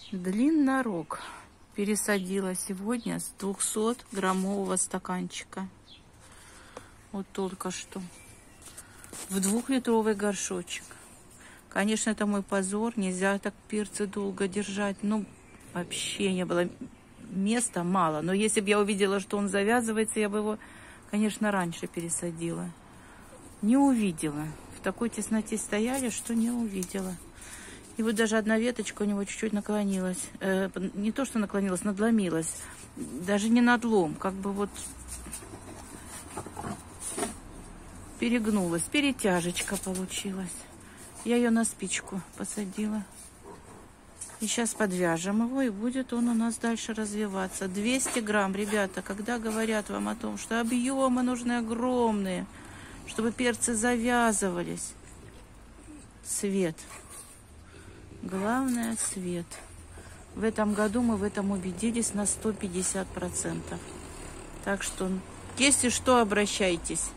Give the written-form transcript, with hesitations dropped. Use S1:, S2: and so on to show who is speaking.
S1: Длиннорог пересадила сегодня с 200-граммового стаканчика. Вот только что. В 2-литровый горшочек. Конечно, это мой позор. Нельзя так перцы долго держать. Ну, вообще не было места, мало. Но если бы я увидела, что он завязывается, я бы его, конечно, раньше пересадила. Не увидела. В такой тесноте стояли, что не увидела. И вот даже одна веточка у него чуть-чуть наклонилась. Не то, что наклонилась, надломилась. Даже не надлом. Как бы вот перегнулась. Перетяжечка получилась. Я ее на спичку посадила. И сейчас подвяжем его, и будет он у нас дальше развиваться. 200 грамм, ребята, когда говорят вам о том, что объемы нужны огромные, чтобы перцы завязывались. Свет. Главное, свет. В этом году мы в этом убедились на 150%. Так что, если что, обращайтесь.